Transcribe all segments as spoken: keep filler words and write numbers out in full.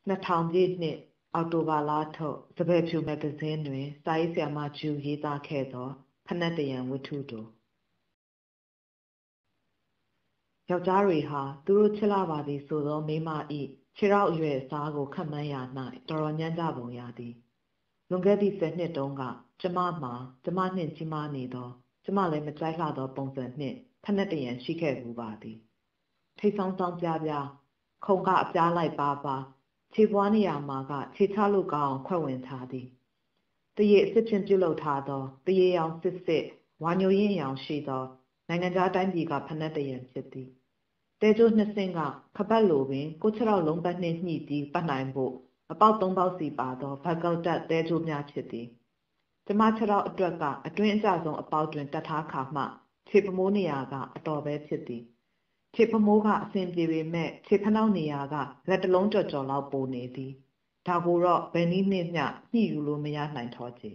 နှစ်ထောင်ပြည့်နှစ်အောက်တိုဘာလထုတ်စပယ်ဖြူမဂ္ဂဇင်းတွင်စာရေးဆရာမဂျူရေးသားခဲ့သောဖနက်တရံဝတ္ထုတိုယောက်ျားတွေဟာသူတို့ချစ်လာပါသည်ဆိုသောမိန်းမ၏ခြေထောက်အရွယ်အစားကိုခန့်မှန်းရာ၌တော်တော်ညံ့ကြပုံရသည်လွန်ခဲ့သည့်ဆယ်နှစ်တုန်းကကျမမှာကျမနှင့်ကြီးမားနေသောကျမလည်းမကြိုက်လှသောပုံစံနှင့်ဖနက်တရံရှိခဲ့ဘူးပါသည်ထိတ်ဆောင်းဆောင်းပြားပြားခုံကအပြားလိုက်ပါပါခြေပွားနေရာမှာကခြေချလို့ကောင်းအောင်ခွက်ဝင်ထားသည်တရေအစ်စ်ဖြင့်ပြုလုပ်ထားသောတရေရောင်စစ်စစ်ဝါညိုရင်းရောင်ရှိသောနိုင်ငံခြားတိုင်းပြည်ကဖနက်တရံဖြစ်သည်တဲကျိုးနှစ်စင်းကခပတ်လိုပင်ကိုခြေထောက်လုံးပတ်နှင့်ညှိပြီးပတ်နိုင်ဖို့အပေါက်သုံးပေါက်စီပါသောဘတ်ကောက်တက်တဲကျိုးများဖြစ်သည်ကျမခြေထောက်အတွက်ကအတွင်းအကျဆုံးအပေါက်တွင်တတ်ထားခါမှခြေပမိုးနေရာကအတော်ပဲဖြစ်သည်ခြေပမိုးကအဆင်ပြေပေမဲ့ခြေဖနှောက်နေရာကလက်တလုံးကြော်ကြော်လောက်ပိုနေသည်ဒါကိုတော့ဘယ်နည်းနှင့်မျှညှိယူလို့မရနိုင်တော့ချေ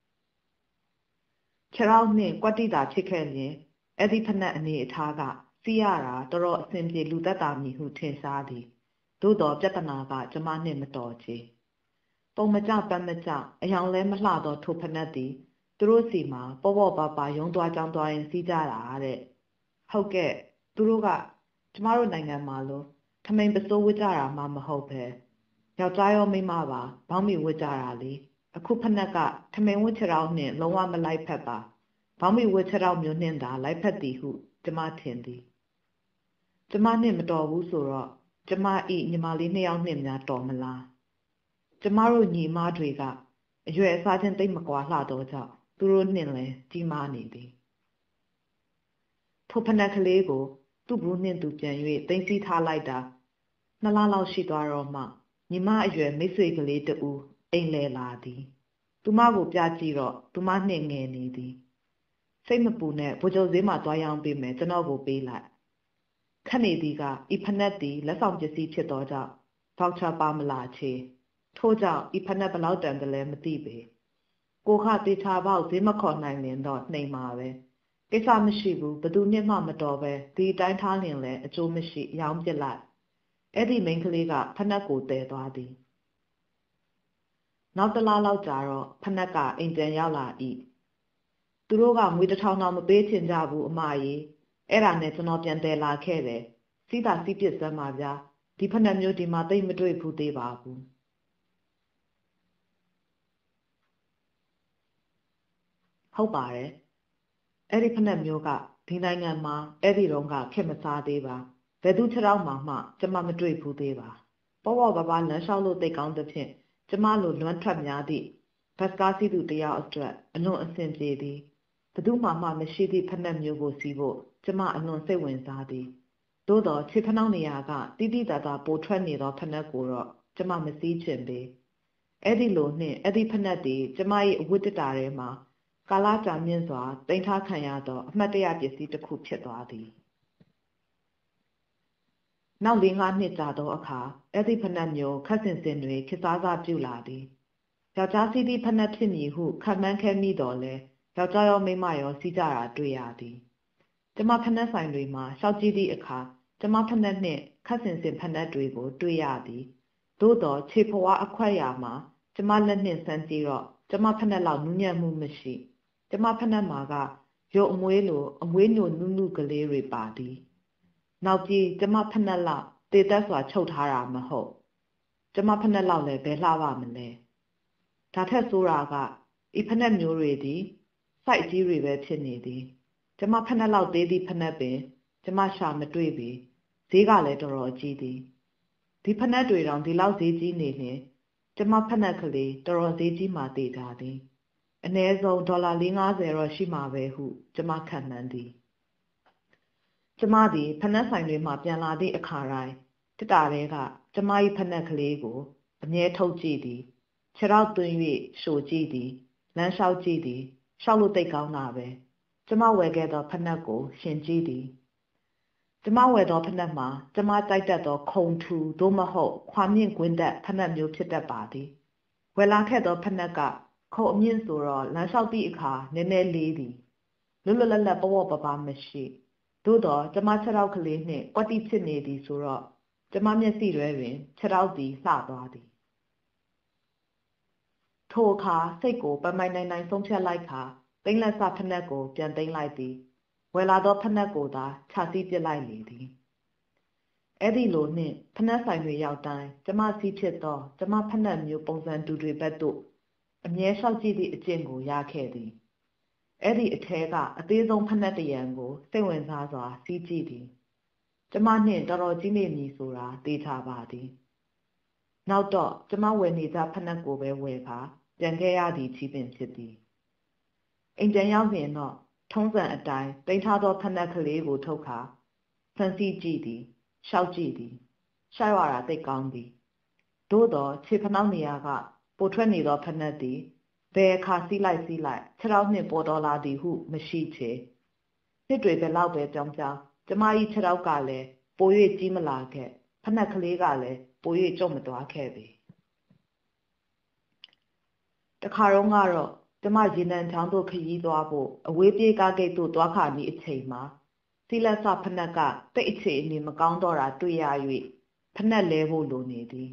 ခြေထောက်နှင့်ကွက်တိတာဖြစ်ခဲ့ရင်အဲ့ဒီဖနက်အနေအထားကစီးရတာတော်တော်အဆင်ပြေလူသက်သာမည်ဟုထင်ရှားသည်သို့တော်ပြဿနာကကျမနှင့်မတော်ချေပုံမကြပန်းမကြအယောင်လဲမလှသောထိုဖနက်သည်သူတို့စီမှာပေါ့ပေါ့ပါပါရုံးသွားကြောင်းသွားရင်စီးကြတာတဲ့ဟုတ်ကဲ့သူတို့ကကျမတို့နိုင်ငံမှာလို့ထမိန်ပစိုးဝစ်ကြတာမှမဟုတ်ပဲယောက်ျားရောမိန်းမပါဘောင်းမီဝစ်ကြတာလေအခုဖနက်ကထမိန်ဝစ်ချတောင်းနှင့်လုံးဝမလိုက်ဖက်ပါဘောင်းမီဝစ်ချတောင်းမျိုးနှင့်သာလိုက်ဖက်သည်ဟုကျမထင်သည်ကျမနှင့်မတော်ဘူးဆိုတော့ကျမဤညီမလေးနှစ်ယောက်နှင့်များတော်မလားကျမတို့ညီမတွေကအရွယ်အစားချင်းသိမကွာလှသောကြောင့်သူတို့နှင့်လည်းကြီးမားနေသည်ထိုဖနက်ကလေးကိုသူ့ဘူးနှင့်သူပြန်၍သိမ်းဆည်းထားလိုက်တာနှစ်လလောက်ရှိသွားတော့မှညီမအရွယ်မိတ်ဆွေကလေးတူအိမ်လဲလာသည်သူမကိုပြကြည့်တော့သူမနှင့်ငယ်နေသည်စိတ်မပူနဲ့ဗိုလ်ချုပ်ဈေးမှာသွားရောင်းပေးမယ်ကျွန်တော်ကိုပေးလိုက်ခက်နေသည်ကဤဖနက်သည်လက်ဆောင်ပစ္စည်းဖြစ်သောကြောင့်ဗောက်ချာပါမလာချေထို့ကြောင့်ဤဖနက်ဘလောက်တန်တယ်လဲမသိပေကိုခတေချာပေါက်ဈေးမခေါ်နိုင်ရင်တော့နှိမ်ပါပဲကိစ္စမရှိဘူးဘသူနှင့်မှမတော်ပဲဒီတိုင်းထားလင်လဲအကျိုးမရှိရောင်းပစ်လိုက်အဲ့ဒီမိန်းကလေးကဖနက်ကိုတည်သွားသည်နောက်တစ်လလောက်ကြာတော့ဖနက်ကအိမ်ပြန်ရောက်လာ၏သူတို့ကငွေတစ်ထောင်တောင်မပေးချင်ကြဘူးအမကြီးအဲ့ဒါနဲ့ကျွန်တော်ပြန်တည်လာခဲ့တယ်စီးတာစီးပစ်စမ်းပါဗျာဒီဖနက်မျိုးဒီမှာသိမ့်မတွေ့ဘူးသေးပါဘူးဟုတ်ပါတယ်အဲ့ဒီဖနက်မျိုးကဒီနိုင်ငံမှာအဲ့ဒီတော့ကခက်မစားသေးပါဘယ်သူခြေထောက်မှမှကျမမတွေ့ဘူးသေးပါပေါ့ပေါ့ပါပါလမ်းလျှောက်လို့တိတ်ကောင်းသဖြင့်ကျမလိုလွမ်းထွက်များသည့်ဘတ်ကားစီးသူတယောက်အတွက်အလွန်အဆင်ပြေသည်ဘသူမှမှမရှိသည့်ဖနက်မျိုးကိုစီးဖို့ကျမအလွန်စိတ်ဝင်စားသည်သို့တော်ခြေဖနှောက်နေရာကတိတိတသာပိုထွက်နေသောဖနက်ကိုတော့ကျမမစည်းချင်ပေအဲ့ဒီလိုနှင့်အဲ့ဒီဖနက်သည်ကျမ၏အဝတ်တတာထဲမှာကာလကြာမြင့်စွာတင်ထားခံရသောအမှတ်တရပစ္စည်းတစ်ခုဖြစ်သွားသည်နောက်လေးငါးနှစ်ကြာသောအခါအဲ့ဒီဖနက်မျိုးခက်စင်စင်တွေခေစားစားပြုလာသည်ယောက်ျားစီးသည့်ဖနက်ဖြစ်မည်ဟုခံမှန်းခဲ့မိတော်လဲယောက်ျားရောမိန်းမရောစီးကြတာတွေ့ရသည်ကျမဖနက်ဆိုင်တွေမှာရှောက်ကြည့်သည့်အခါကျမဖနက်နှင့်ခက်စင်စင်ဖနက်တွေကိုတွေ့ရသည်သို့တော်ခြေဖွားအခွက်ရာမှာကျမလက်နှင့်ဆန်းကြည့်တော့ကျမဖနက်လောက်နူးညံ့မှုမရှိကျမဖနက်မှာကရုပ်အမွေးလိုအမွေးညိုနုနုကလေးတွေပါသည်နောက်ပြီးကျမဖနက်လောက်တေသက်စွာချုပ်ထားတာမဟုတ်ကျမဖနက်လောက်လည်းဘယ်လှပါမလဲဒါထက်ဆိုးတာကဤဖနက်မျိုးတွေသည်စိုက်ကြီးတွေပဲဖြစ်နေသည်ကျမဖနက်လောက်သေးသည့်ဖနက်ပင်ကျမရှာမတွေ့ပြီဈေးကလည်းတော်တော်ကြီးသည်ဒီဖနက်တွေတောင်ဒီလောက်ဈေးကြီးနေရင်ကျမဖနက်ကလေးတော်တော်ဈေးကြီးမှသိကြသည်အနည်းဆုံးဒေါ်လာလေးငါးဆယ်တော့ရှိမှာပဲဟုကျမခံမှန်းသည်ကျမသည်ဖနက်ဆိုင်တွေမှပြန်လာသည့်အခါတိုင်းတစ်တာတဲကကျမ၏ဖနက်ကလေးကိုအမြဲထုတ်ကြည့်သည်ခြေထောက်သွင်း၍ရှို့ကြည့်သည်လမ်းလျှောက်ကြည့်သည်ရှောက်လို့တိတ်ကောင်းတာပဲကျမဝယ်ခဲ့သောဖနက်ကိုရှင်ကြည့်သည်ကျမဝယ်သောဖနက်မှာကျမတိုက်တတ်သောခုံထူသို့မဟုတ်ခွာမြင့်ကွင်းတက်ဖနက်မျိုးဖြစ်တတ်ပါသည်ဝယ်လာခဲ့သောဖနက်ကခုံအမြင့်ဆိုတော့လမ်းလျှောက်သည့်အခါနည်းနည်းလေးသည်လွတ်လွတ်လပ်လပ်ပေါ့ပေါ့ပါပါမရှိသို့တော့ကျမခြေထောက်ကလေးနှင့်ကွက်တိဖြစ်နေသည်ဆိုတော့ကျမမျက်စိတွဲတွင်ခြေထောက်သည်လှသွားသည်ထိုအခါစိတ်ကိုပမိုင်နိုင်နိုင်ဆုံးဖြတ်လိုက်ခါသိန်းလက်စဖနက်ကိုပြန်သိမ်းလိုက်သည်ဝယ်လာသောဖနက်ကိုသာခြာစီးပစ်လိုက်လေသည်အဲ့ဒီလိုနှင့်ဖနက်ဆိုင်တွေရောက်တိုင်းကျမစီးဖြစ်သောကျမဖနက်မျိုးပုံစံတူတွေဘက်သို့အမြဲလျှောက်ကြည့်သည့်အကျင့်ကိုရခဲ့သည်အဲ့ဒီအထဲကအသေးဆုံးဖနက်တရံကိုစိတ်ဝင်စားစွာစီးကြည့်သည်ကျမနှင့်တော်တော်ကြီးနေမည်ဆိုတာသိချပါသည်နောက်တော့ကျမဝယ်နေကြဖနက်ကိုပဲဝယ်ခါပြန်ခဲ့ရသည်ချီးပင်ဖြစ်သည်အိမ်ပြန်ရောက်ရင်တော့ထုံးစံအတိုင်းတိမ်းထားသောဖနက်ကလေးကိုထုတ်ခါဆန်းစီကြည့်သည်ရှောက်ကြည့်သည်ရှာရတာသိကောင်းသည်သို့တော့ခြေဖနှောက်နေရကပိုထွက်နေသောဖနက်သည်ဘယ်အခါစီးလိုက်စီးလိုက်ခြေထောက်နှင့်ပေါ်တော်လာသည်ဟုမရှိချေနှစ်တွေဘယ်လောက်ပဲပြောင်းပြောင်းကျမ၏ခြေထောက်ကလည်းပို၍ကြီးမလာခဲ့ဖနက်ကလေးကလည်းပို၍ကျုံမသွားခဲ့ပေတခါတော့ကတော့ကျမရေနံချောင်းသို့ခရီးသွားဖို့အဝေးပြေးကားဂိတ်သို့သွားခါမည့်အချိန်မှာစီလက်စဖနက်ကတိတ်အခြေအနေမကောင်းတော့တာတွေ့ရ၍ဖနက်လဲဖို့လိုနေသည်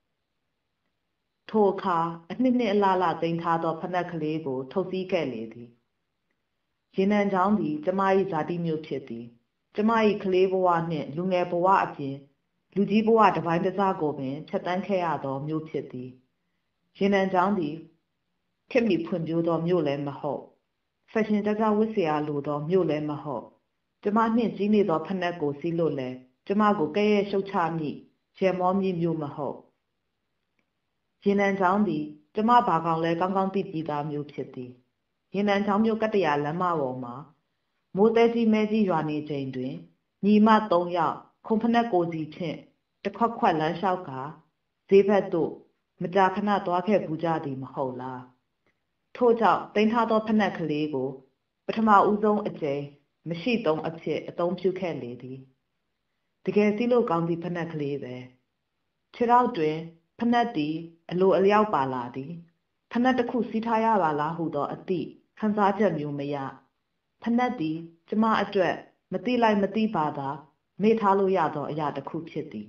ထိုအခါအနှစ်နှစ်အလားလားသိမ်းထားသောဖနက်ကလေးကိုထုတ်စည်းခဲ့လေသည်ရေနံချောင်းသည်ကျမ၏ဇာတိမျိုးဖြစ်သည်ကျမ၏ကလေးဘဝနှင့်လူငယ်ဘဝအပြင်လူကြီးဘဝတစ်ပိုင်းတစ်စားကိုပင်ဖြတ်တန်းခဲ့ရသောမျိုးဖြစ်သည်ရေနံချောင်းသည်ခေတ်မီဖွံ့ဖြိုးသောမြို့လည်းမဟုတ်ဖက်ရှင်တကြဝတ်စရာလိုသောမြို့လည်းမဟုတ်ကျမနှင့်ကြီးနေသောဖနက်ကိုစီးလို့လဲကျမကိုကဲ့ရဲ့ရှုတ်ချမိရဲမောမိမျိုးမဟုတ်ရေနံချောင်းသည်ကျမဘာကောင်လဲကောင်းကောင်းသိပြီးသားမျိုးဖြစ်သည်ရေနံချောင်းမျိုးကတ္တရာလမ်းမပေါ်မှာမိုးတဲကြီးမဲကြီးရွာနေချိန်တွင်ညီမသုံးယောက်ခုံဖနက်ကိုစီဖြင့်တစ်ခွက်ခွက်လမ်းလျှောက်ကဈေးဘက်သို့မကြာခဏသွားခဲ့ပူကြသည်မဟုတ်လားထို့ကြောင့်တင်ထားသောဖနက်ကလေးကိုပထမဦးဆုံးအကြိမ်မရှိသုံးအဖြစ်အသုံးပြုခဲ့လေသည်တကယ်စီးလို့ကောင်းသည့်ဖနက်ကလေးပဲခြေထောက်တွင်ဖနက်သည်အလိုအလျောက်ပါလာသည်ဖနက်တစ်ခုစီးထားရပါလားဟုသောအသည့်ခံစားချက်မျိုးမရဖနက်သည်ကျမအတွက်မသိလိုက်မသိပါသာမေ့ထားလို့ရသောအရာတစ်ခုဖြစ်သည်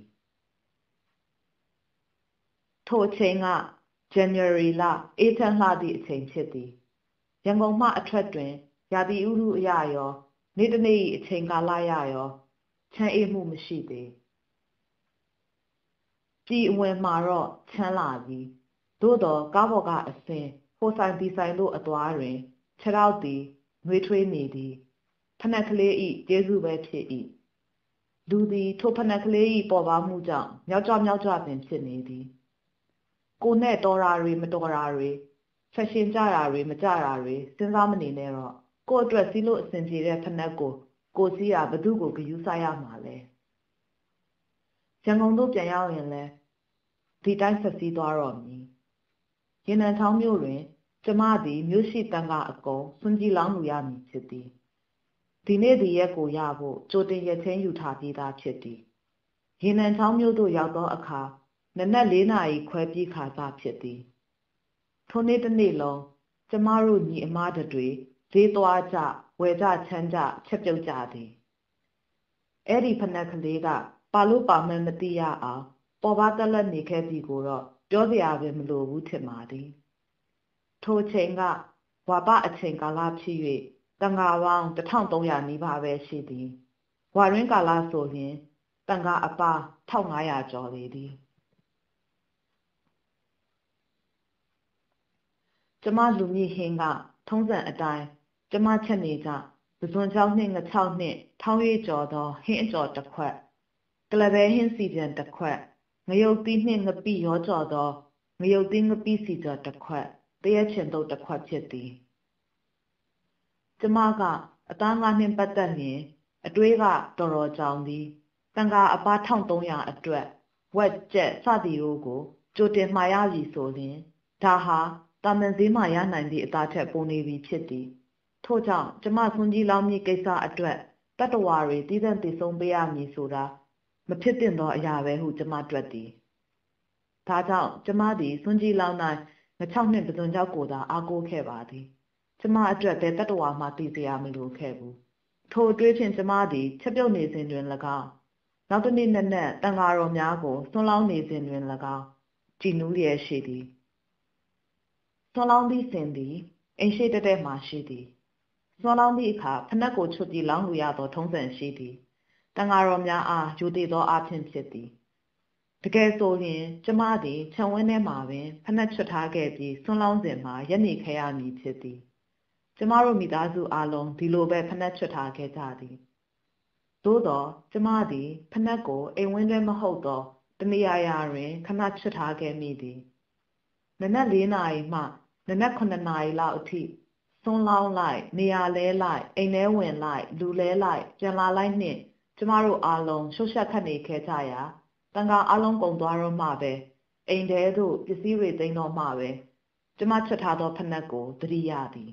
ထိုအချိန်က January လအေးချမ်းလှသည့်အချိန်ဖြစ်သည်ရန်ကုန်မှအထွက်တွင်ရာသီဥတုအရရောနေ့တစ်နေ့၏အချိန်ကာလရရောချမ်းအေးမှုမရှိသေးပြည်အဝင်မှာတော့ချမ်းလာသည်သို့တော့ကားပေါ်ကအစင်ဟိုဆိုင်ဒီဆိုင်တို့အသွားတွင်ခြေထောက်သည်နှွေးထွေးနေသည်ဖနက်ကလေး၏ကျေးဇူးပဲဖြစ်၏လူသည်ထိုဖနက်ကလေး၏ပေါ်ပါမှုကြောင့်မြောက်ကြမြောက်ကြပင်ဖြစ်နေသည်ကိုနဲ့တော်ရာတွေမတော်ရာတွေဖက်ရှင်ကြရာတွေမကြရာတွေစဉ်းစားမနေနဲ့တော့ကို့အတွက်စီးလို့အဆင်ပြေတဲ့ဖနက်ကိုကိုစီးရဘသူကိုဂယူးစားရမှာလဲရန်ကုန်တို့ပြန်ရောက်ရင်လဲဒီတိုင်းဆက်စည်းသွားတော့မည်ရေနံချောင်းမြို့တွင်ကျမသည်မြို့ရှိတန်ကအကုန်စွန့်ကြည့်လောင်းလူရမည်ဖြစ်သည်ဒီနေ့ဒီရက်ကိုရဖို့ကြိုတင်ရက်ချင်းယူထားပြီးသားဖြစ်သည်ရေနံချောင်းမြို့သို့ရောက်သောအခါနနက်လေးနာရီခွဲပြီးခါစားဖြစ်သည်ထိုနေ့တစ်နေ့လုံးကျမတို့ညီအမတွေဈေးသွားကြဝယ်ကြချမ်းကြချက်ပြုတ်ကြသည်အဲ့ဒီဖနက်ကလေးကပါလို့ပါမှန်းမသိရအောင်ပေါ်ပါတက်လက်နေခဲ့ပြီကိုတော့ပြောစရာပဲမလိုဘူးထင်ပါသည်ထိုချိန်ကဝါပအချိန်ကာလဖြစ်၍တန်ဃာပေါင်းတစ်ထောင်သုံးရာနီးပါးပဲရှိသည်ဝါရင်းကာလဆိုရင်တန်ဃာအပါတစ်ထောင်ငါးရာကျော်လေသည်ကျမလူမြင့်ဟင်းကထုံးစံအတိုင်းကျမချက်နေကြပဇွန်ချောင်းနှင့်ငချောက်နှင့်ထောင်းရွေးကျော်သောဟင်းအကျော်တစ်ခွက်ကလဘဲဟင်းစီပြန်တစ်ခွက်ငရုတ်သီးနှင့်ငပိရောကျော်သောငရုတ်သီးငပိစီကျော်တစ်ခွက်တရက်ချင်တုတ်တစ်ခွက်ဖြစ်သည်ကျမကအသားငါးနှင့်ပတ်သက်လျင်အတွေးကတော်တော်ကြောင်သည်တန်ခါအပါထောင်သုံးရာအတွက်ဝက်ကြက်စသည်တို့ကိုကြိုတင်မှာရပြီဆိုရင်ဒါဟာတာမန်ဈေးမှရနိုင်သည့်အသားထက်ပိုနေပြီဖြစ်သည်ထို့ကြောင့်ကျမဆွန်ကြီးလောင်းမြစ်ကိစ္စအတွက်တတ္တဝါတွေတည်တံ့တည်ဆုံးပေးရမည်ဆိုတာမဖြစ်သင့်သောအရာပဲဟုကျမတွက်သည်ဒါကြောင့်ကျမသည်ဆွန်ကြီးလောင်းတိုင်းငချောက်နှင့်ပဇွန်ကြောက်ကိုသာအားကိုးခဲ့ပါသည်ကျမအတွက်ဘယ်တတ္တဝါမှတည်စရာမလိုခဲ့ဘူးထိုအတွေးဖြင့်ကျမသည်ချက်ပြုတ်နေစဉ်တွင်၎င်းနောက်တစ်နေ့နက်နက်တန်ဃာတော်များကိုဆွမ်းလောင်းနေစဉ်တွင်၎င်းကြည်နူးလျက်ရှိသည်ဆွမ်းလောင်းသည့်စဉ်သည်အိမ်ရှိတတဲ့မှရှိသည်ဆွမ်းလောင်းသည့်အခါဖနက်ကိုချွတ်ပြီးလောင်းလူရသောထုံးစံရှိသည်တန်ဃာတော်များအားယူတည်သောအဖြစ်ဖြစ်သည်တကယ်ဆိုရင်ကျမသည်ခြံဝင်းထဲမှာပင်ဖနက်ချွတ်ထားခဲ့ပြီးဆွမ်းလောင်းစဉ်မှာရက်နေခဲ့ရမည်ဖြစ်သည်ကျမတို့မိသားစုအားလုံးဒီလိုပဲဖနက်ချွတ်ထားခဲ့ကြသည်သို့သောကျမသည်ဖနက်ကိုအိမ်ဝင်းထဲမဟုတ်သောတနေရာရာတွင်ခဏချွတ်ထားခဲ့မိသည်နနက်လေးနာရီမှနနက်ခုနှစ်နာရီလောက်အထိဆွမ်းလောင်းလိုက်နေရာလဲလိုက်အိမ်ထဲဝင်လိုက်လူလဲလိုက်ပြန်လာလိုက်နှင့်ကျမတို့အားလုံးရှုပ်ရှက်ခတ်နေခဲ့ကြရာတန်ခါအားလုံးကုန်သွားတော့မှပဲအိမ်ထဲသို့ပစ္စည်းတွေသိမ်းတော့မှပဲကျမချွတ်ထားသောဖနက်ကိုသတိရသည်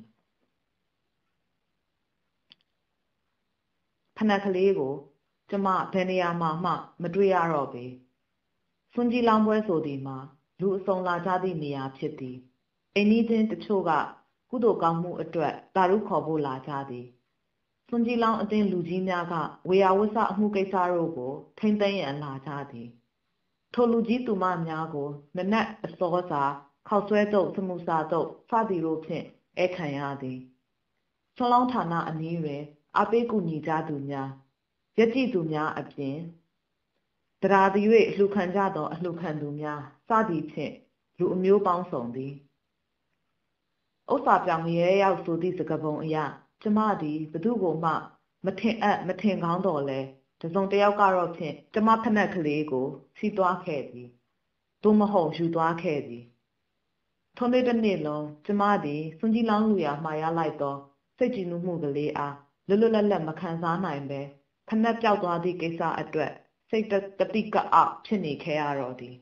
ဖနက်ကလေးကိုကျမဘယ်နေရာမှာမှမတွေ့ရတော့ပေဆွန်ကြီးလောင်းပွဲဆိုသည်မှာလူအစုံလာကြသည့်နေရာဖြစ်သည်အိမ်နီးချင်းတချို့ကကုသိုလ်ကောင်းမှုအတွက်တာရုခေါ်ဖို့လာကြသည်ဆွန်ကြီးလောင်းအတင်းလူကြီးများကဝေယဝစ္စအမှုကိစ္စတို့ကိုထိမ့်သိမ်းရန်လာကြသည်ထိုလူကြီးသူမများကိုနနက်အစောစာခောက်ဆွဲတုပ်စမှုစာတုပ်စသည်တို့ဖြင့်ဧခံရသည်ဆွန်လောင်းဌာနအနီးတွင်အပိကူညီကြသူများရက်ကြည့်သူများအပြင်တရားသည်၍လှူခံကြသောအလှူခံသူများစသည်ဖြင့်လူအမျိုးပေါင်းစုံသည်ဥစ္စာပြောင်ရဲရောက်ဆိုသည့်စကားပုံအရကျမသည်ဘသူကိုမှမထင်အပ်မထင်ကောင်းတော်လဲတစုံတယောက်ကတော့ဖြင့်ကျမဖနက်ကလေးကိုစီးသွားခဲ့သည်သို့မဟုတ်ယူသွားခဲ့သည်ထုံးလေးတစ်နေ့လုံးကျမသည်စွန်ကြီးလောင်းလူရာမှာရလိုက်သောစိတ်ကြည်နူးမှုကလေးအားလွတ်လွတ်လပ်လပ်မခံစားနိုင်ပဲဖနက်ပြောက်သွားသည့်ကိစ္စအတွက်စိတ်တတိကအောက်ဖြစ်နေခဲ့ရတော့သည်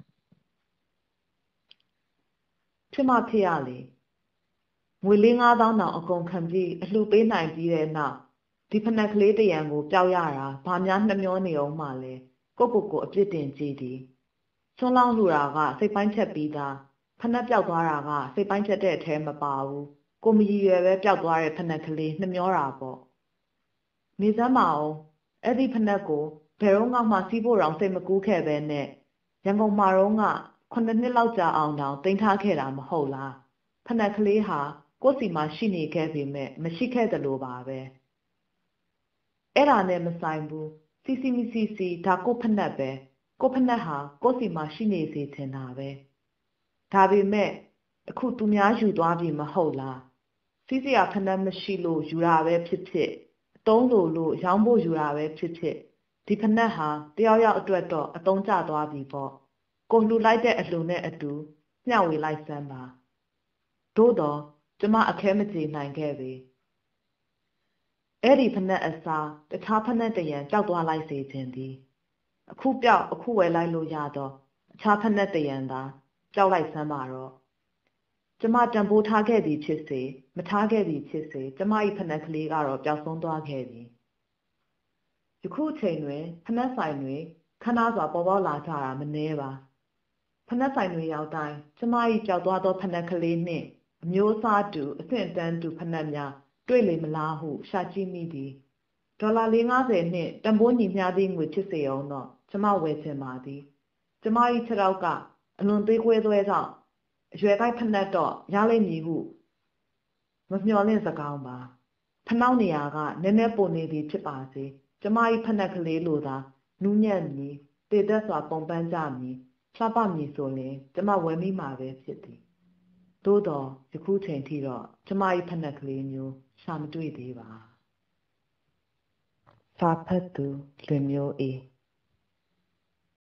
ဖြစ်မှဖြစ်ရလေငွေလေးငါးသောင်းတောင်အကုန်ခံပြီးအလှပေးနိုင်ပြီးတဲ့နောက်ဒီဖနက်ကလေးတရံကိုပျောက်ရတာဘာများနှမျောနေအောင်မှလဲကိုကိုကိုအပြစ်တင်ကြည့်သည်ဆွန်းလောင်းလူတာကစိတ်ပိုင်းချက်ပြီးသားဖနက်ပျောက်သွားတာကစိတ်ပိုင်းချက်တဲ့အထဲမပါဘူးကိုမကြီးရွယ်ပဲပျောက်သွားတဲ့ဖနက်ကလေးနှမျောတာပေါ့နေစမ်းပါအောင်အဲ့ဒီဖနက်ကိုဘယ်တော့မှစီးဖို့တောင်စိတ်မကူးခဲ့ပဲနဲ့ရန်ကုန်မှာတော့ကခုနှစ်နှစ်လောက်ကြာအောင်တောင်တင်ထားခဲ့တာမဟုတ်လားဖနက်ကလေးဟာကိုယ်စီမှာရှိနေခဲ့ပေမဲ့မရှိခဲ့သလိုပါပဲအဲ့ဒါနဲ့မဆိုင်ဘူးစီစီမီစီစီဒါကိုဖနက်ပဲကိုဖနက်ဟာကိုယ်စီမှာရှိနေစေချင်တာပဲဒါပေမဲ့အခုသူများယူသွားပြီမဟုတ်လားစီးစရာဖနက်မရှိလို့ယူတာပဲဖြစ်ဖြစ်အတုံးလိုလို့ရောင်းဖို့ယူတာပဲဖြစ်ဖြစ်ဒီဖနက်ဟာတယောက်ယောက်အတွက်တော့အတုံးကျသွားပြီပေါ့ကိုလှူလိုက်တဲ့အလှူနဲ့အတူမျှဝေလိုက်စမ်းပါသို့တော့ကျမအခဲမကြေနိုင်ခဲ့ပေအဲ့ဒီဖနက်အစားတခြားဖနက်တရံကြောက်သွားလိုက်စေခြင်းသည်အခုပြောက်အခုဝယ်လိုက်လို့ရတော့အခြားဖနက်တရံသာကြောက်လိုက်စမ်းပါတော့ကျမတံပိုးထားခဲ့သည်ဖြစ်စေမထားခဲ့သည်ဖြစ်စေကျမ၏ဖနက်ကလေးကတော့ပျောက်ဆုံးသွားခဲ့ပြီယခုအချိန်တွင်ဖနက်ဆိုင်တွင်ခဏစွာပေါ်ပေါက်လာကြတာမနှဲပါဖနက်ဆိုင်တွင်ရောက်တိုင်းကျမ၏ပျောက်သွားသောဖနက်ကလေးနှင့်အမျိုးအစားတူအဆင့်အတန်းတူဖနက်များတွေ့လေမလားဟုရှာကြည့်မိသည်ဒေါ်လာလေးငါးဆယ်နှင့်တန်ဖိုးညီမျှသည့်ငွေဖြစ်စေအောင်တော့ကျမဝယ်ချင်ပါသည်ကျမ၏ခြေထောက်ကအလွန်သေးခွဲသွဲကြောင့်အရွယ်ကိုက်ဖနက်တော့ရလိမ့်မည်ဟုမမျှော်လင့်စကောင်းပါဖနှောက်နေရာကနည်းနည်းပိုနေသည်ဖြစ်ပါစေကျမ၏ဖနက်ကလေးလိုသာနူးညံ့မည်တည်သက်စွာပုံပန်းကြမည်လှပမည်ဆိုရင်ကျမဝယ်မိမှာပဲဖြစ်သည်သို့တော့ယခုချိန်ထိတော့ကျမ၏ဖနက်ကလေးမျိုးရှာမတွေ့သေးပါစာဖတ်သူလွင်မျိုးအေး